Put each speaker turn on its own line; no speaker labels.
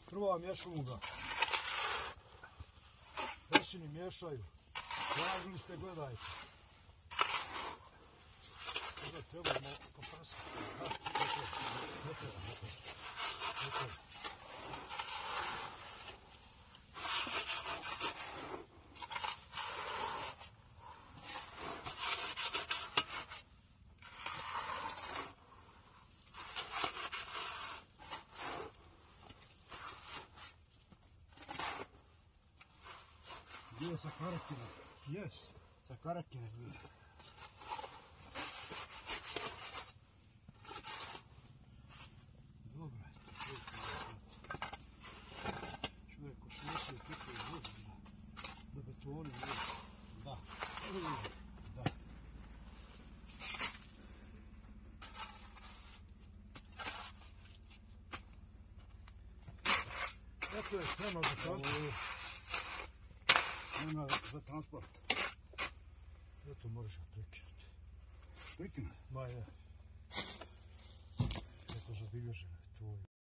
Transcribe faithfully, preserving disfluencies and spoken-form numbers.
Prva miješamo ga. Većini miješaju. Tražili ste, gledajte. Sada trebamo poprskati. Ne treba, ne treba. Ne treba. Gdje je sa karakina? Jes, sa karakina gdje. Dobro je. Čovjek osmislio kako je vodu da betoni vodu. Da. Da. Eto je spremno za transport. Nema za transport. Eto moraš ga prekinuti.
Prekinuti?
Ma je. Eto zabilježeno je tvoj.